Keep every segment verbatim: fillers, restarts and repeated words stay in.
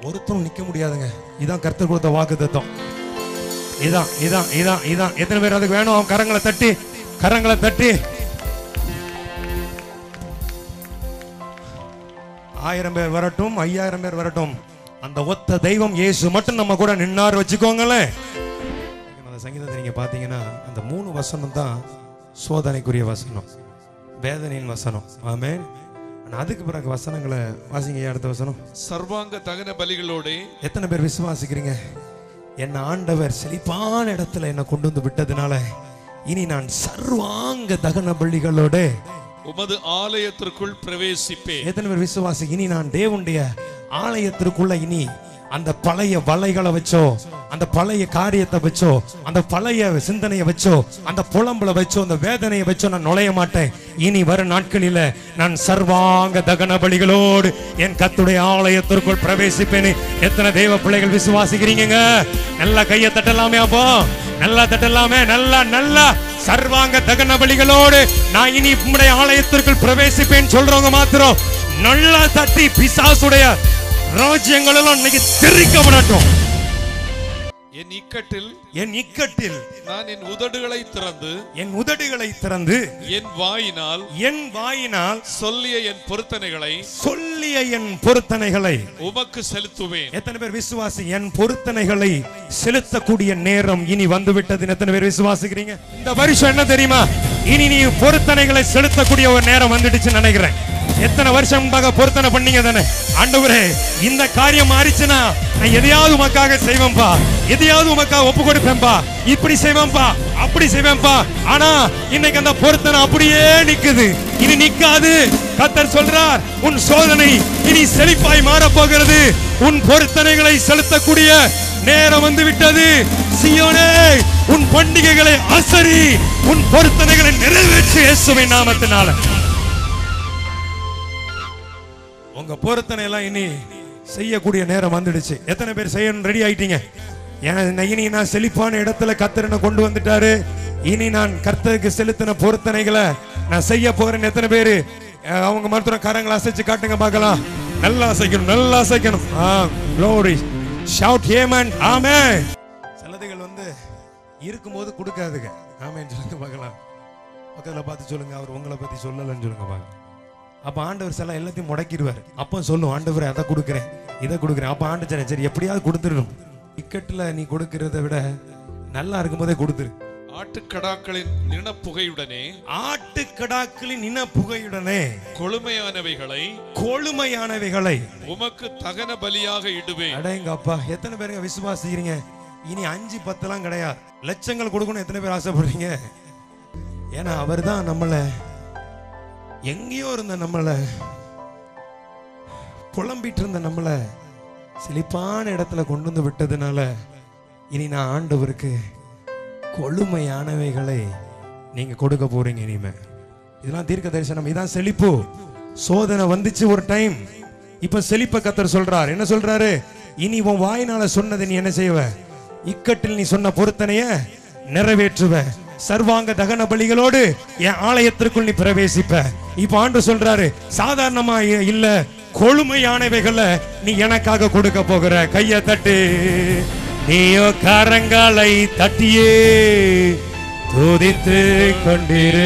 ஒருத்தரும் நிக்க முடியாதுங்க. இதான் கர்த்தர் கொடுத்த வாக்குத்தத்தம். இதான் இதான் இதான் இதான் எத்தனை பேர் அதுக்கு வேணும்? கரங்களை தட்டி கரங்களை தட்டி. ஆயிரம் பேர் வரட்டும், ஐயாயிரம் பேர் வரட்டும், அந்த ஒத்த தெய்வம் இயேசு மட்டும் நம்ம கூட நின்னார் வச்சுக்கோங்களேன். அந்த சங்கீதத்தை நீங்க பாத்தீங்கன்னா அந்த மூணு வசனம் தான் சோதனைக்குரிய வசனம், வேதனையின் வசனம். ஆமென். அதுக்கு பிறகு வசனங்களை வாசிங்க. அடுத்த வசனம், சர்வாங்க தகன பலிகளோட. எத்தனை பேர் விசுவாசிக்கிறீங்க? என்ன ஆண்டவர் செழிப்பான இடத்துல என்ன கொண்டு வந்து விட்டதுனால இனி நான் சர்வாங்க தகன பலிகளோட உமது ஆலயத்திற்குள் பிரவேசிப்பேன். எத்தனை பேர் விசுவாசி? இனி நான் தேவனுடைய ஆலயத்திற்குள்ள இனி அந்த பழைய வலைகளை வச்சோ, அந்த பழைய காரியத்தை வச்சோ, அந்த பழைய சிந்தனையை வச்சோ, அந்த புலம்புல வச்சோ, அந்த வேதனையை வச்சோ நான் நுழைய மாட்டேன். இனி வரும் நாட்களில நான் சர்வாங்க தகன பலிகளோடு என் கர்த்தருடைய ஆலயத்திற்குள் பிரவேசிப்பேன். எத்தனை தேவ பிள்ளைகள் விசுவாசிக்கிறீங்க? நல்லா கையை தட்டலாமே. அப்போ நல்லா தட்டலாமே. நல்லா நல்லா சர்வாங்க தகன பலிகளோடு நான் இனி உம்முடைய ஆலயத்திற்குள் பிரவேசிப்பேன் சொல்றவங்க மாத்திரம் நல்லா தட்டி பிசாசுடைய ராஜ்யங்களெல்லாம் இன்னைக்கு தெரிக்கப்படட்டும். என் இக்கட்டில் என் இக்கட்டில் நான் என் உதடுகளை திறந்து என் உதடுகளை திறந்து என் வாயினால் என் வாயினால் சொல்லிய என் பொருத்தனைகளை சொல்லிய என் பொருத்தனைகளை உமக்கு செலுத்துவேன். எத்தனை பேர் விசுவாசி? என் பொருத்தனைகளை செலுத்தக்கூடிய நேரம் இனி வந்து விட்டது. எத்தனை பேர் விசுவாசிக்கிறீங்க? இந்த வருஷம் என்ன தெரியுமா? இனி நீ பொருத்தனைகளை செலுத்தக்கூடிய ஒரு நேரம் வந்துடுச்சு நினைக்கிறேன். எத்தனை வருஷம் பொருத்தனை பண்ணீங்க தானே? ஆண்டவரே இந்த காரியம் மாறிச்சுன்னா நான் எதையாவது உமக்காக செய்வேன்பா, எதையாவது உமக்காக ஒப்பு கொடுப்பேன்பா, இப்படி செய்வேன்பா, அப்படி செய்வேன்பா. ஆனா இன்னைக்கு அந்த பொருத்தனை அப்படியே நிக்குது. இனி நிக்காது. கர்த்தர் சொல்றார், உன் சோதனை இனி செழிப்பாய் மாற போகிறது. உன் பொருத்தனைகளை செலுத்தக்கூடிய நேரம் வந்து விட்டது. சீயோனே, உன் பண்டிகைகளை அசரி, உன் பொருத்தனைகளை நிறைவேற்று இயேசுவின் நாமத்தினால. உங்க பொருத்தனை எல்லாம் இனி செய்யக்கூடிய நேரம் வந்துடுச்சு. எத்தனை பேர் செய்யணும் ரெடி ஆயிட்டீங்க? இனி நான் செழிப்பான இடத்துல கர்த்தர் கொண்டு வந்துட்டாரு. இனி நான் கர்த்தருக்கு செலுத்தின பொருத்தனைகளை நான் செய்ய போறேன். எத்தனை பேரு அவங்க மருத்துவ கரங்களை அசைச்சு காட்டுங்க பார்க்கலாம். நல்லா அசைக்கணும், நல்லா அசைக்கணும். Glory. Shout amen. Amen. சிலதுகள் வந்து இருக்கும்போது கொடுக்காதுங்க. ஆமென் சொல்லுங்க பார்க்கலாம். பக்கத்துல பார்த்து சொல்லுங்க, அவர் உங்களை பத்தி சொல்லலன்னு சொல்லுங்க பார்க்கலாம். அப்ப ஆண்டவர் சில எல்லாத்தையும் முடக்கிடுவார். அப்போ சொல்லும், ஆண்டவர் அதை கொடுக்குறேன், இதை கொடுக்குறேன். அப்ப ஆண்டு சரி எப்படியாவது கொடுத்துடணும். இக்கட்டுல நீ கொடுக்கறத விட நல்லா இருக்கும் போதே கொடுத்துரு. ஆட்டுக்கடாக்களின் நினப்புகையுடனே ஆட்டுக்கடாக்களின் நினப்புகையுடனே கொழுமையானவைகளை கொழுமையானவைகளை உமக்கு தகன பலியாக இடுவேன். அடேங்கப்பா, எத்தனை பேருங்க விசுவாசிக்கிறீங்க? இனி அஞ்சு பத்தெல்லாம் கிடையாது, லட்சங்கள் கொடுக்கணும். எத்தனை பேர் ஆசைப்படுறீங்க? ஏன்னா அவர் தான் நம்மளை எங்கேயோ இருந்த நம்மளை புலம்பிட்டு இருந்த நம்மளை செழிப்பான இடத்துல கொண்டு வந்து விட்டதுனால இனி நான் ஆண்டவருக்கு கொழுமையானவைகளை நீங்க கொடுக்க போறீங்க. இனிமே இதெல்லாம் தீர்க்க தரிசனம். இதான் செழிப்பு. சோதனை வந்துச்சு ஒரு டைம், இப்ப செழிப்ப கர்த்தர் சொல்றார். என்ன சொல்றாரு? இனி உன் வாயினால சொன்னதை நீ என்ன செய்வ? இக்கட்டில் நீ சொன்ன பொருத்தனைய நிறைவேற்றுவ. சர்வாங்க தகன பலிகளோடு என் ஆலயத்திற்குள் நீ பிரவேசிப்ப. இப்ப ஆண்டு சொல்றாரு, சாதாரணமா இல்ல, கொழுமையானவைகளை நீ எனக்காக கொடுக்க போகிற. கைய தட்டு, நீயோ கரங்களை தட்டியே துதித்து கொண்டிரு.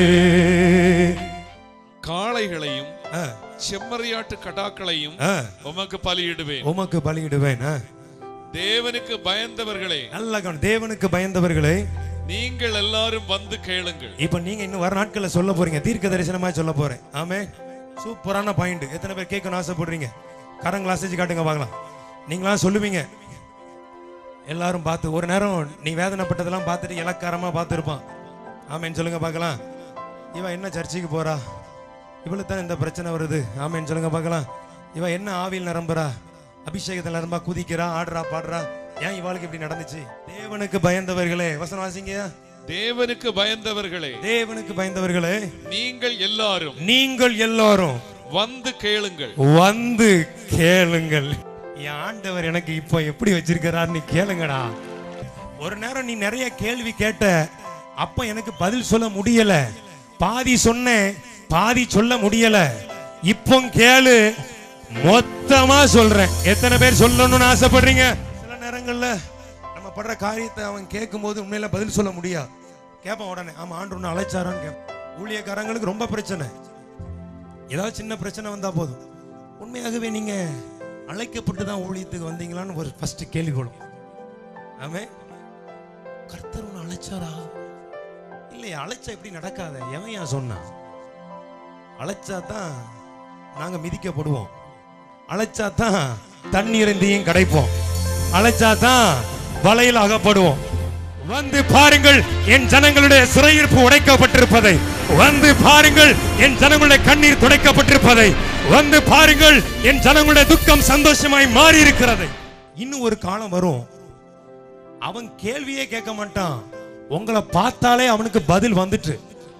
காளைகளையும் செம்மறியாட்டு கடாக்களையும் உமக்கு பலியிடுவேன். உமக்கு பலியிடுவேன். தேவனுக்கு பயந்தவர்களே, நல்ல தேவனுக்கு பயந்தவர்களே, நீங்கள் எல்லாரும் வந்து கேளுங்கள். இப்ப நீங்க இன்னும் வர நாட்கள்ல சொல்ல போறீங்க, தீர்க்க தரிசனமா சொல்ல போறேன். ஆமென். சூப்பரான பாயிண்ட். எத்தனை பேர் கேட்கணும் ஆசைப்படுறீங்க? கரங்களை அசைச்சு காட்டுங்க பார்க்கலாம். நீங்களா சொல்லுவீங்க. எல்லாரும் பார்த்து ஒரு நேரம் நீ வேதனைப்பட்டதெல்லாம் பார்த்துட்டு இலக்காரமா பார்த்துருப்பான். ஆமென் சொல்லுங்க பார்க்கலாம். இவன் என்ன சர்ச்சைக்கு போறா, இவளுக்கு தான் இந்த பிரச்சனை வருது. ஆமென் சொல்லுங்க பார்க்கலாம். இவன் என்ன ஆவியில் நிரம்புறா, அபிஷேகத்தில் நிரம்பா, குதிக்கிறா, ஆடுறா, பாடுறா, ஏன் இவாளுக்கு இப்படி நடந்துச்சு? தேவனுக்கு பயந்தவர்களே, வசனம் வாசிங்க. தேவனுக்கு பயந்தவர்களே, தேவனுக்கு பயந்தவர்களே, நீங்கள் எல்லாரும் நீங்கள் எல்லாரும் வந்து கேளுங்கள், வந்து கேளுங்கள். என் ஆண்டவர் எனக்கு இப்போ எப்படி வச்சிருக்கிறார், நீ கேளுங்கடா. ஒரு நேரம் நீ நிறைய கேள்வி கேட்ட, அப்ப எனக்கு பதில் சொல்ல முடியல, பாதி சொன்னேன், பாதி சொல்ல முடியல. இப்போ கேளு, மொத்த சத்தமா சொல்றேன். எத்தனை பேர் சொல்லணும்னு ஆசைப்படுறீங்க? சில நேரங்கள்ல நம்ம படுற காரியத்தை அவன் கேட்கும் போது உண்மையில பதில் சொல்ல முடியாது. கேட்பான் உடனே, ஆமா ஆண்டு ஒண்ணு அழைச்சாரான்னு கேட்பான். ஊழியக்காரங்களுக்கு ரொம்ப பிரச்சனை. ஏதாவது சின்ன பிரச்சனை வந்தா போதும், உண்மையாகவே நீங்க அழைக்கப்பட்டு தான் ஊழியத்துக்கு வந்தீங்களான்னு ஒரு ஃபர்ஸ்ட் கேள்வி கொள்ளும். ஆமே, கர்த்தர் ஒண்ணு அழைச்சாரா? இல்லையா? அழைச்சா எப்படி நடக்காத? எவன் ஏன் சொன்னான்? அழைச்சா தான் நாங்க மிதிக்கப்படுவோம், அழைச்சா தான் தண்ணீர் இந்தியும் கிடைப்போம், அழைச்சா தான் வலையில் அகப்படுவோம். வந்து பாருங்கள் என் ஜனங்களுடைய சிறையிருப்பு உடைக்கப்பட்டிருப்பதை, வந்து பாருங்கள் என் ஜனங்களுடைய கண்ணீர் துடைக்கப்பட்டிருப்பதை, வந்து பாருங்கள் என் ஜனங்களுடைய துக்கம் சந்தோஷமாய் மாறி இருக்கிறதை. இன்னும் ஒரு காலம் வரும், அவன் கேள்வியே கேட்க மாட்டான், உங்களை பார்த்தாலே அவனுக்கு பதில் வந்துட்டு.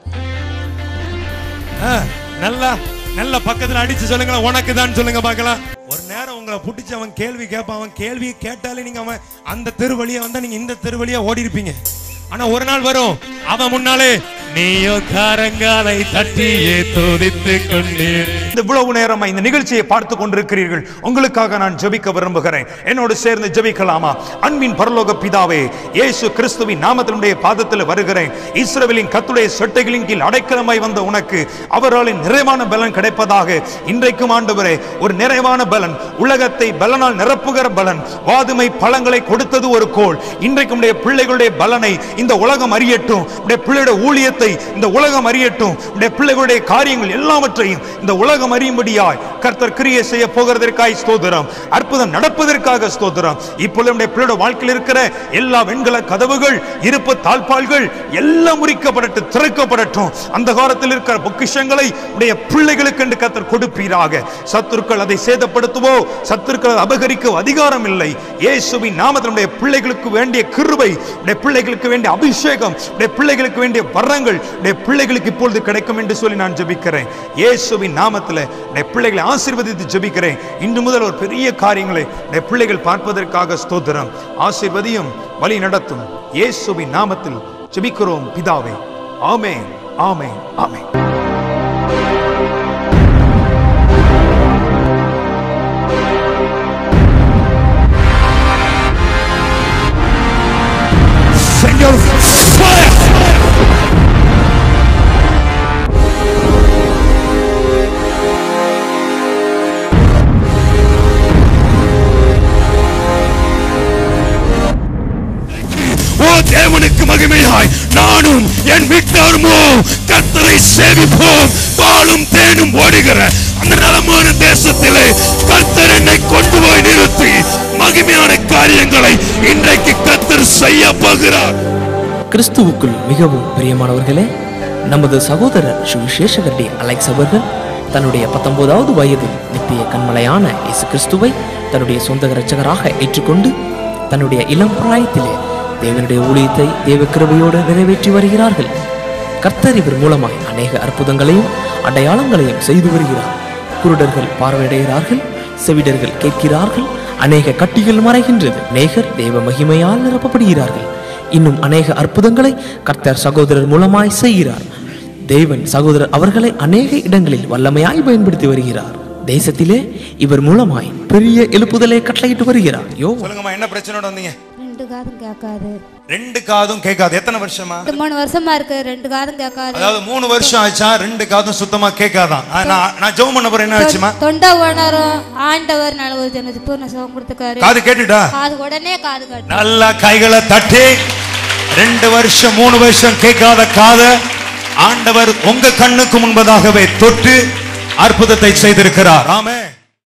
நல்லா நல்ல பக்கத்துல அடிச்சு சொல்லுங்க, உனக்கு தான் சொல்லுங்க பார்க்கலாம். ஒரு நேரம் உங்களை புடிச்சு அவன் கேள்வி கேட்பான். அவன் கேள்வியை கேட்டாலே நீங்க அவன் அந்த தெரு வழியா வந்தா நீங்க இந்த தெரு வழியா ஓடி இருப்பீங்க. ஆனா ஒரு நாள் வரும், அவன் முன்னாலே நீயோ கரங்களை தட்டியே துதித்து கொண்டீர். இந்த இவ்வளவு நேரமா இந்த நிகழ்ச்சியை பார்த்து கொண்டிருக்கிறீர்கள், உங்களுக்காக நான் ஜெபிக்க விரும்புகிறேன். என்னோடு சேர்ந்து ஜெபிக்கலாமா? அன்பின் பரலோக பிதாவே, இயேசு கிறிஸ்துவின் நாமத்தினுடைய பாதத்தில் வருகிறேன். இஸ்ரவேலின் கர்த்தருடைய சட்டைகளின் கீழ் அடைக்கலமாய் வந்த உனக்கு அவர்களின் நிறைவான பலன் கிடைப்பதாக. இன்றைக்கும் ஆண்டவரே, ஒரு நிறைவான பலன், உலகத்தை பலனால் நிரப்புகிற பலன், வாதுமை பழங்களை கொடுத்தது ஒரு கோல். இன்றைக்கு உடைய பிள்ளைகளுடைய பலனை இந்த உலகம் அறியட்டும், உடைய பிள்ளைகளுடைய ஊழியத்தை இந்த உலகம் அறியட்டும், உடைய பிள்ளைகளுடைய காரியங்கள் எல்லாவற்றையும் இந்த உலகம் அறியும்படியாய் கர்த்தர் கிரியை செய்ய போகிறதற்காய் ஸ்தோத்திரம். அற்புதம் நடப்பதற்காக ஸ்தோத்திரம். இப்பொழுது நம்முடைய பிள்ளையோட வாழ்க்கையில் இருக்கிற எல்லா வெண்கல கதவுகள், இருப்பு தாழ்பால்கள் எல்லாம் முறிக்கப்படட்டும், திறக்கப்படட்டும். அந்த காலத்தில் இருக்கிற பொக்கிஷங்களை உடைய பிள்ளைகளுக்கு என்று கர்த்தர் கொடுப்பீராக. சத்துருக்கள் அதை சேதப்படுத்துவோ, சத்துருக்கள் அபகரிக்க அதிகாரம் இல்லை. இயேசுவின் நாமத்தில் உடைய பிள்ளைகளுக்கு வேண்டிய கிருபை, உடைய பிள்ளைகளுக்கு வேண்டிய அபிஷேகம், உடைய பிள்ளைகளுக்கு வேண்டிய வரங்கள் உடைய பிள்ளைகளுக்கு இப்பொழுது கிடைக்கும் என்று சொல்லி நான் ஜெபிக்கிறேன். இயேசுவின் நாமத்தில் உடைய பிள்ளைகளை ஆசீர்வதித்து ஜெபிக்கிறேன். இன்று முதல் ஒரு பெரிய காரியங்களை உடைய பிள்ளைகள் பார்ப்பதற்காக ஸ்தோத்திரம். ஆசீர்வதியும், வழி நடத்தும். இயேசுவின் நாமத்தில் ஜெபிக்கிறோம் பிதாவே. ஆமென், ஆமென், ஆமென். Señor, fire! தேவனுக்கு மகிமையாய் நானும் என் வீட்டாருமோ கர்த்தரை சேவிப்போம். பாலும் தேனும் ஓடுகிற அந்த நலமான தேசத்திலே கர்த்தர் என்னை கொண்டு போய் நிறுத்தி மகிமையான காரியங்களை இன்றைக்கு கர்த்தர் செய்ய போகிறார். கிறிஸ்துவுக்குள் மிகவும் பிரியமானவர்களே, நமது சகோதரர் சுவிசேஷகர் டி அலெக்ஸ் அவர்கள் தன்னுடைய பத்தொன்பதாவது வயதில் நித்திய கண்மலையான இயேசு கிறிஸ்துவை தன்னுடைய சொந்த இரட்சகராக ஏற்றுக்கொண்டு தன்னுடைய இளம் பிராயத்திலே தேவனுடைய ஊழியத்தை தேவ கிருபையோடு நிறைவேற்றி வருகிறார்கள். கர்த்தர் இவர் மூலமாய் அநேக அற்புதங்களையும் அடையாளங்களையும் செய்து வருகிறார். குருடர்கள் பார்வையடைகிறார்கள், செவிடர்கள் கேட்கிறார்கள், அநேக கட்டிகள் மறைகின்றது, அநேகர் தேவ மகிமையால் நிரப்பப்படுகிறார்கள். இன்னும் அநேக அற்புதங்களை கர்த்தர் சகோதரர் மூலமாய் செய்கிறார். தேவன் சகோதரர் அவர்களை அநேக இடங்களில் வல்லமையாய் பயன்படுத்தி வருகிறார். தேசத்திலே இவர் மூலமாய் பெரிய எழுப்புதலை கட்டளையிட்டு வருகிறார். யோ சொல்லுங்கம்மா, என்ன பிரச்சனையோட வந்தீங்க? ரெண்டு காதும் கேட்காது. ரெண்டு காதும் கேட்காது. எத்தனை வருஷமா? மூணு வருஷமா இருக்கு. ரெண்டு காதும் கேட்காது. அதாவது மூணு வருஷம் ஆச்சா? ரெண்டு காதும் சுத்தமா கேட்காதான். நான் ஜெபம் பண்ண போறேன். என்ன ஆச்சுமா? தொண்டை உணரும். ஆண்டவர் நல்ல ஒரு ஜனத்துக்கு பூர்ண சுகம் கொடுத்துக்காரு. காது கேட்டுட்டா? காது உடனே காது கேட்டு. நல்லா கைகளை தட்டி. ரெண்டு வருஷம் மூணு வருஷம் கேட்காத காதை ஆண்டவர் உங்க கண்ணுக்கு முன்பதாகவே தொட்டு அற்புதத்தை செய்திருக்கிறார். ஆமென்.